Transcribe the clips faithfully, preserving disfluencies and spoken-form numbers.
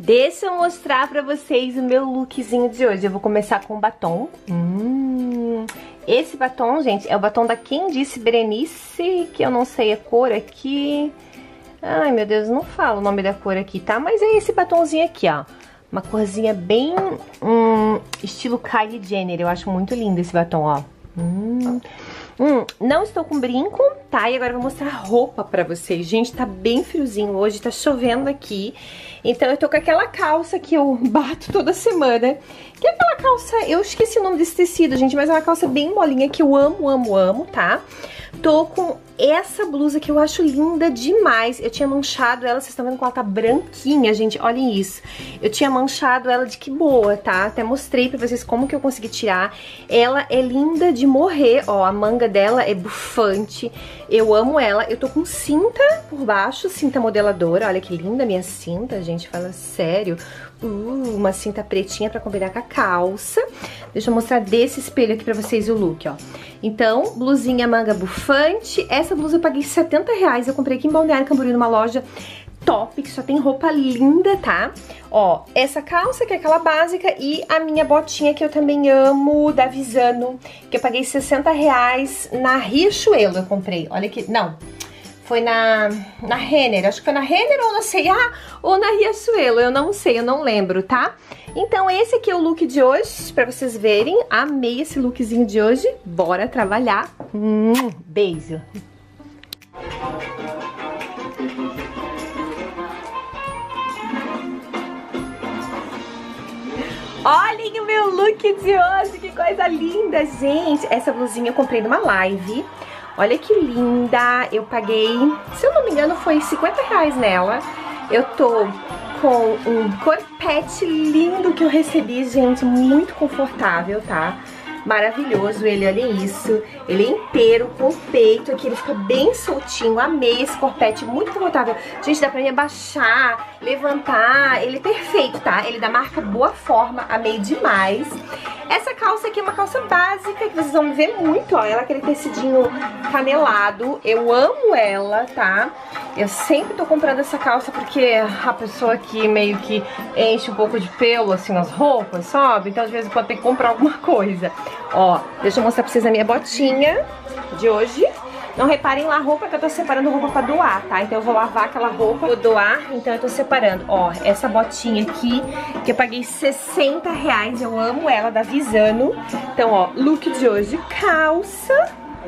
Deixa eu mostrar pra vocês o meu lookzinho de hoje. Eu vou começar com batom. Hum, esse batom, gente, é o batom da Quem Disse Berenice, que eu não sei a cor aqui. Ai, meu Deus, não falo o nome da cor aqui, tá? Mas é esse batomzinho aqui, ó. Uma corzinha bem hum, estilo Kylie Jenner. Eu acho muito lindo esse batom, ó. Hum... Hum, não estou com brinco, tá? E agora eu vou mostrar a roupa pra vocês. Gente, tá bem friozinho hoje, tá chovendo aqui. Então eu tô com aquela calça que eu bato toda semana. Que é aquela calça, eu esqueci o nome desse tecido, gente, mas é uma calça bem molinha que eu amo, amo, amo, tá? Tô com essa blusa que eu acho linda demais. Eu tinha manchado ela, vocês estão vendo que ela tá branquinha, gente, olhem isso. Eu tinha manchado ela de que boa, tá? Até mostrei pra vocês como que eu consegui tirar. Ela é linda de morrer, ó, a manga dela é bufante. Eu amo ela. Eu tô com cinta por baixo, cinta modeladora. Olha que linda a minha cinta, gente, fala sério. Uh, uma cinta pretinha pra combinar com a calça. Deixa eu mostrar desse espelho aqui pra vocês o look, ó. Então, blusinha manga bufante. Essa blusa eu paguei setenta reais. Eu comprei aqui em Balneário Camboriú, numa loja top, que só tem roupa linda, tá? Ó, essa calça que é aquela básica e a minha botinha que eu também amo, da Visano, que eu paguei sessenta reais na Riachuelo, eu comprei. Olha que... Não... Foi na, na Renner, acho que foi na Renner ou na C e A ou na Riachuelo, eu não sei, eu não lembro, tá? Então esse aqui é o look de hoje, pra vocês verem. Amei esse lookzinho de hoje, bora trabalhar. Hum, beijo! Olhem o meu look de hoje, que coisa linda, gente! Essa blusinha eu comprei numa live. Olha que linda, eu paguei, se eu não me engano, foi cinquenta reais nela. Eu tô com um corpete lindo que eu recebi, gente, muito confortável, tá? Maravilhoso ele, olha isso. Ele é inteiro, com peito aqui, ele fica bem soltinho. Amei esse corpete, muito confortável. Gente, dá pra mim abaixar, levantar, ele é perfeito, tá? Ele é da marca Boa Forma, amei demais. Essa calça aqui é uma calça básica, que vocês vão ver muito, ó. Ela é aquele tecidinho canelado. Eu amo ela, tá? Eu sempre tô comprando essa calça porque a pessoa aqui meio que enche um pouco de pelo, assim, nas roupas, sabe? Então, às vezes, pode ter que comprar alguma coisa. Ó, deixa eu mostrar pra vocês a minha botinha de hoje. Não reparem lá a roupa, que eu tô separando roupa pra doar, tá? Então eu vou lavar aquela roupa, vou doar, então eu tô separando. Ó, essa botinha aqui, que eu paguei sessenta reais, eu amo ela, da Visano. Então, ó, look de hoje, calça,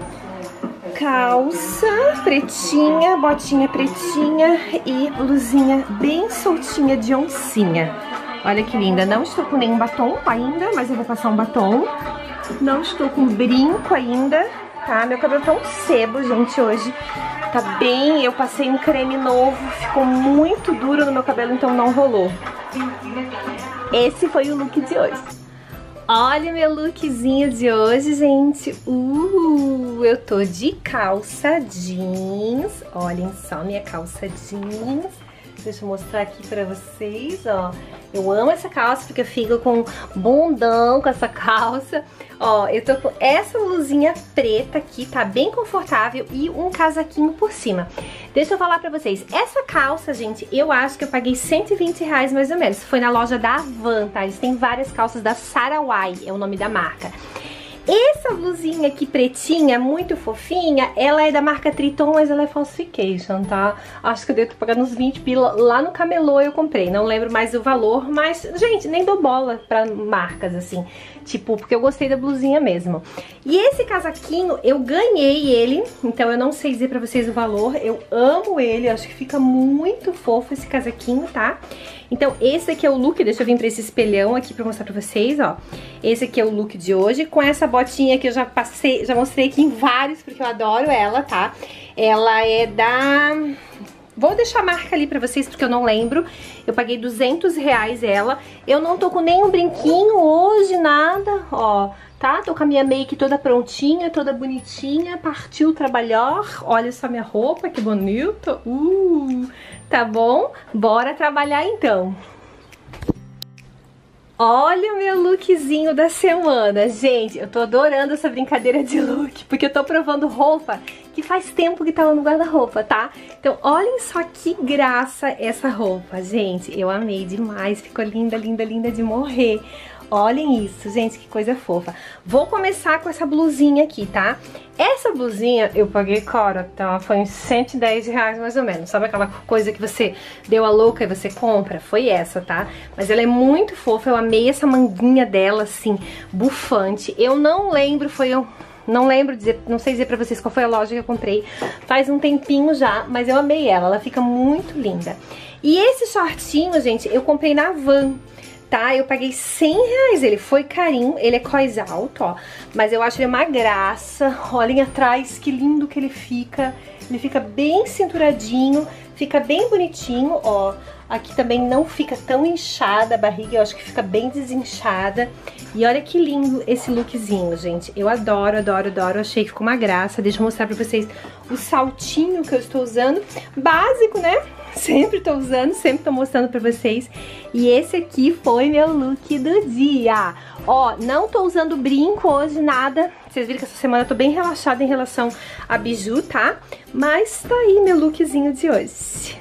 calça pretinha, botinha pretinha e blusinha bem soltinha de oncinha. Olha que linda, não estou com nenhum batom ainda, mas eu vou passar um batom. Não estou com brinco ainda, tá? Meu cabelo tá um sebo, gente, hoje. Tá bem, eu passei um creme novo, ficou muito duro no meu cabelo, então não rolou. Esse foi o look de hoje. Olha o meu lookzinho de hoje, gente. Uh, eu tô de calça jeans. Olhem só minha calça jeans. Deixa eu mostrar aqui pra vocês, ó. Eu amo essa calça porque eu fico com bundão com essa calça. Ó, eu tô com essa blusinha preta aqui, tá bem confortável, e um casaquinho por cima. Deixa eu falar pra vocês, essa calça, gente, eu acho que eu paguei cento e vinte reais mais ou menos. Foi na loja da Avan, tá? Eles têm várias calças da Sarawai, é o nome da marca. Essa blusinha aqui pretinha, muito fofinha, ela é da marca Triton, mas ela é falsification, tá? Acho que eu devo ter pagado uns vinte pila. Lá no Camelô eu comprei, não lembro mais o valor, mas, gente, nem dou bola pra marcas, assim. Tipo, porque eu gostei da blusinha mesmo. E esse casaquinho, eu ganhei ele, então eu não sei dizer pra vocês o valor. Eu amo ele, acho que fica muito fofo esse casaquinho, tá? Então esse aqui é o look, deixa eu vir pra esse espelhão aqui pra mostrar pra vocês, ó. Esse aqui é o look de hoje, com essa botinha que eu já passei, já mostrei aqui em vários, porque eu adoro ela, tá? Ela é da... Vou deixar a marca ali pra vocês, porque eu não lembro. Eu paguei duzentos reais ela. Eu não tô com nenhum brinquinho hoje, nada, ó. Tá? Tô com a minha make toda prontinha, toda bonitinha. Partiu trabalhar. Olha só minha roupa, que bonita. Uh, tá bom? Bora trabalhar então. Olha o meu lookzinho da semana, gente. Eu tô adorando essa brincadeira de look, porque eu tô provando roupa que faz tempo que tá no guarda-roupa, tá? Então, olhem só que graça essa roupa, gente. Eu amei demais, ficou linda, linda, linda de morrer. Olhem isso, gente, que coisa fofa. Vou começar com essa blusinha aqui, tá? Essa blusinha eu paguei cara, tá? Foi uns cento e dez reais mais ou menos. Sabe aquela coisa que você deu a louca e você compra? Foi essa, tá? Mas ela é muito fofa, eu amei essa manguinha dela, assim, bufante. Eu não lembro, foi um... Não lembro dizer, não sei dizer pra vocês qual foi a loja que eu comprei. Faz um tempinho já, mas eu amei ela, ela fica muito linda. E esse shortinho, gente, eu comprei na Van. Tá, eu paguei cem reais, ele foi carinho, ele é cós alto, ó, mas eu acho ele uma graça. Olhem atrás, que lindo que ele fica, ele fica bem cinturadinho, fica bem bonitinho, ó, aqui também não fica tão inchada a barriga, eu acho que fica bem desinchada. E olha que lindo esse lookzinho, gente, eu adoro, adoro, adoro, achei que ficou uma graça. Deixa eu mostrar pra vocês o saltinho que eu estou usando, básico, né? Sempre tô usando, sempre tô mostrando pra vocês. E esse aqui foi meu look do dia. Ó, não tô usando brinco hoje, nada. Vocês viram que essa semana eu tô bem relaxada em relação a biju, tá? Mas tá aí meu lookzinho de hoje.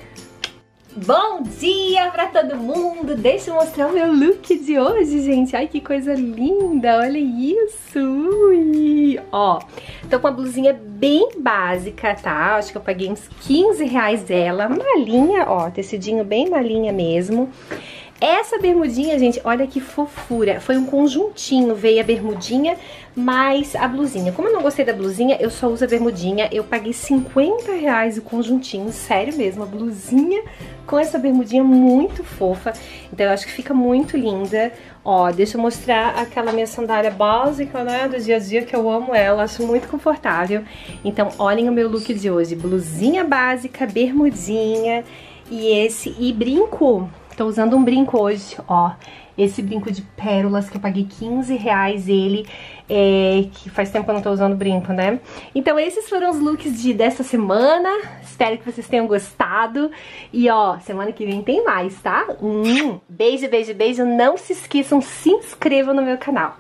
Bom dia pra todo mundo! Deixa eu mostrar o meu look de hoje, gente. Ai, que coisa linda! Olha isso! Ui. Ó, tô com uma blusinha bem básica, tá? Acho que eu paguei uns quinze reais dela. Malinha, ó, tecidinho bem malinha mesmo. Essa bermudinha, gente, olha que fofura. Foi um conjuntinho, veio a bermudinha mais a blusinha. Como eu não gostei da blusinha, eu só uso a bermudinha. Eu paguei cinquenta reais o conjuntinho, sério mesmo, a blusinha com essa bermudinha muito fofa. Então eu acho que fica muito linda. Ó, deixa eu mostrar aquela minha sandália básica, né, do dia a dia, que eu amo ela, acho muito confortável. Então olhem o meu look de hoje, blusinha básica, bermudinha e esse, e brinco. Tô usando um brinco hoje, ó, esse brinco de pérolas que eu paguei quinze reais ele, é, que faz tempo que eu não tô usando brinco, né? Então esses foram os looks de, dessa semana, espero que vocês tenham gostado. E ó, semana que vem tem mais, tá? Hum, beijo, beijo, beijo, não se esqueçam, se inscrevam no meu canal.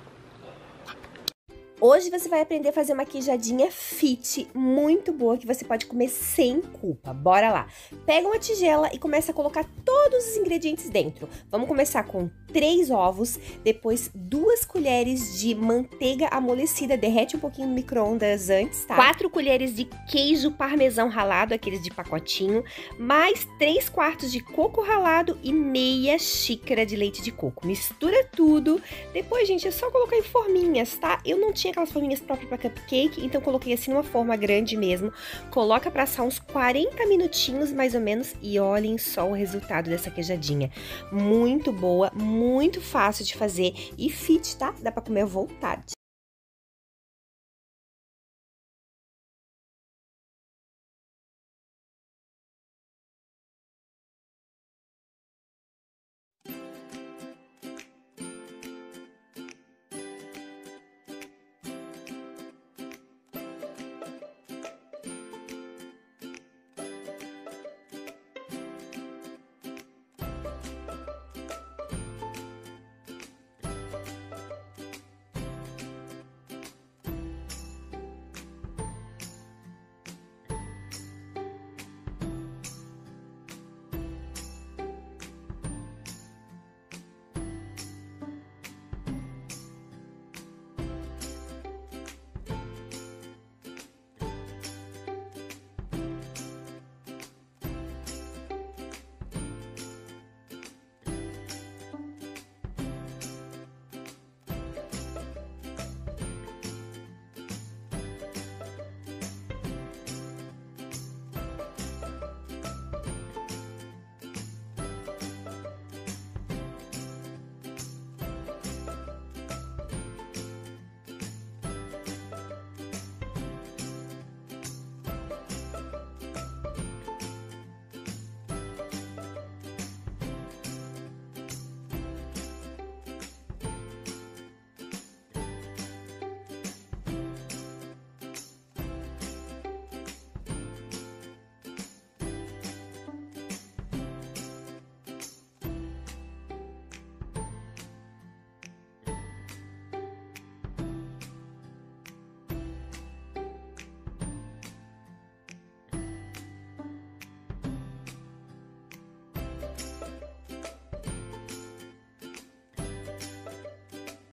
Hoje você vai aprender a fazer uma queijadinha fit, muito boa, que você pode comer sem culpa. Bora lá! Pega uma tigela e começa a colocar todos os ingredientes dentro. Vamos começar com três ovos, depois duas colheres de manteiga amolecida, derrete um pouquinho no micro-ondas antes, tá? Quatro colheres de queijo parmesão ralado, aqueles de pacotinho, mais três quartos de coco ralado e meia xícara de leite de coco. Mistura tudo. Depois, gente, é só colocar em forminhas, tá? Eu não tinha aquelas forminhas próprias para cupcake, então coloquei assim numa forma grande mesmo. Coloca para assar uns quarenta minutinhos mais ou menos e olhem só o resultado dessa queijadinha. Muito boa, muito fácil de fazer e fit, tá? Dá para comer à vontade.